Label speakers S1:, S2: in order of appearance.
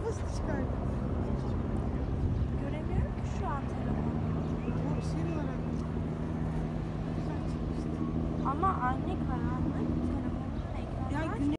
S1: kafasını çıkardı.
S2: Göremiyorum ki şu an telefonu.
S1: O şey olarak. Güzel çıkmıştı.
S2: Ama anne karanlık telefonun ekranı.
S1: Ya güneş